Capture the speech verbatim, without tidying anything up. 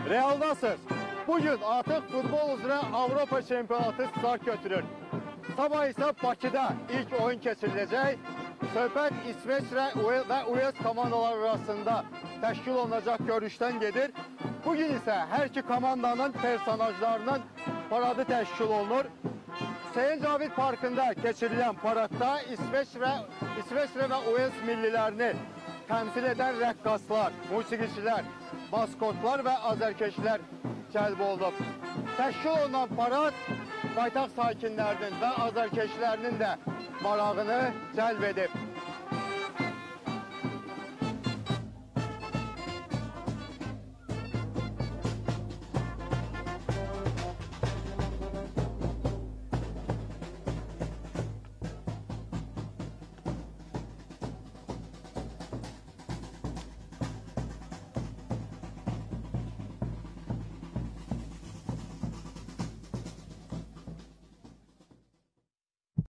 Realdasınız. Bugün artık futbol üzrə Avropa Şampiyonatı start götürür. Sabah ise Bakıda ilk oyun keçiriləcək. Söhbət İsveçrə və Uels komandalar arasında təşkil olunacaq görüşdən gedir. Bugün ise her iki komandanın personajlarının paradı təşkil olunur. Hüseyin Cavid Parkında keçirilən paradda İsveçrə, İsveçrə və Uels millilərini təmsil edən rəqqaslar, musiqiçilər, maskotlar və azərkeşlər cəlb olunub. Təşkil olunan parad paytaxt sakinlərinin və azərkeşlərinin də marağını cəlb edib.